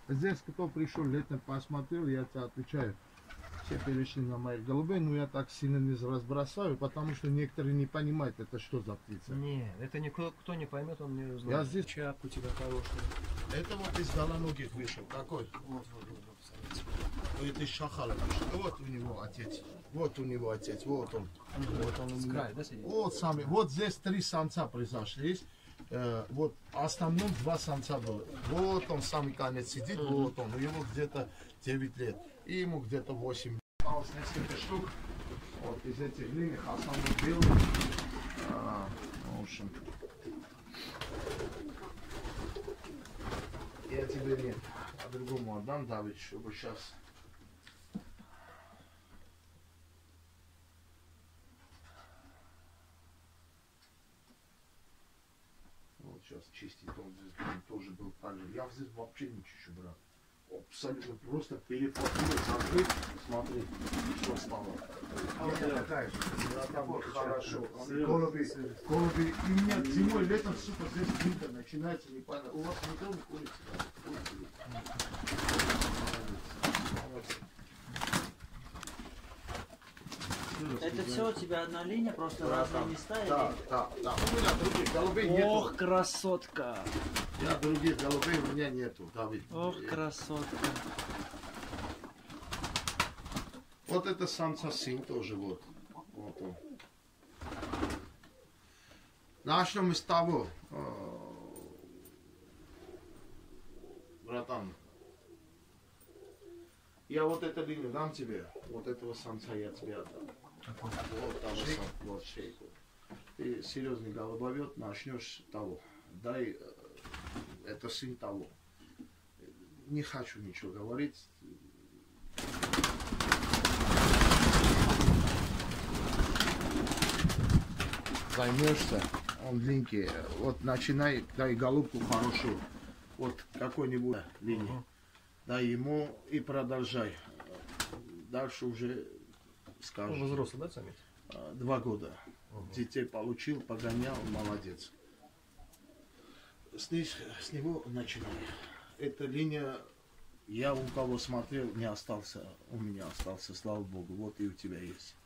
Здесь кто пришел летом посмотрел, я тебе отвечаю. Все перешли на моих голубей, но я так сильно не разбросаю, потому что некоторые не понимают, это что за птица. Нет, это никто кто не поймет, он не узнает. Я здесь... Чап у тебя хороший. Это вот из голоногих вышел. Какой? Вот. Это из шахала вышел. Вот у него отец. Вот у него отец. Вот он. Вот он с края, да, сидит? Вот сами. Вот здесь 3 самца произошли. Вот в основном 2 самца было. Вот он самый конец сидит. Вот он. У него где-то 9 лет. И ему где-то 8. Осталось несколько штук. Вот из этих длинных основном белых. В общем. Я тебе не по-другому отдам, Давид, чтобы сейчас... Вот сейчас чистить, он здесь тоже был так же. Я здесь вообще не чищу, брат. Абсолютно просто перефотил, смотри, что стало. А вот это такая же. Вот хорошо. Голуби. И у меня зимой, летом, сука, здесь винтер начинается, непонятно. У вас никто не курит? Это все у тебя одна линия, просто разные места? Да. У меня других голубей нету. Ох, красотка! Других голубей у меня нету, Давид. Ох, красотка! Вот это самца сын тоже, вот он. Начнем с того, братан. Я вот эту линию дам тебе, вот этого самца я тебе отдам. Вот того самца, вот шейку. Ты серьезный голубовед, начнешь того. Дай, это сын того. Не хочу ничего говорить. Займешься, он длинненький. Вот начинай, дай голубку хорошую. Вот какой-нибудь линии. Дай ему и продолжай. Дальше уже скажешь. Он взрослый, да, самец? 2 года. Детей получил, погонял, молодец. С него начинай. Эта линия, я у кого смотрел, не остался. У меня остался, слава богу. Вот и у тебя есть.